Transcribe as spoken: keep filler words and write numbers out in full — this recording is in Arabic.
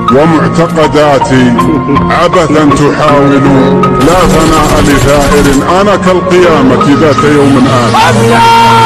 ومعتقداتي عبثا تحاولون. لا ثناء لثائر، أنا كالقيامة ذات يوم آت.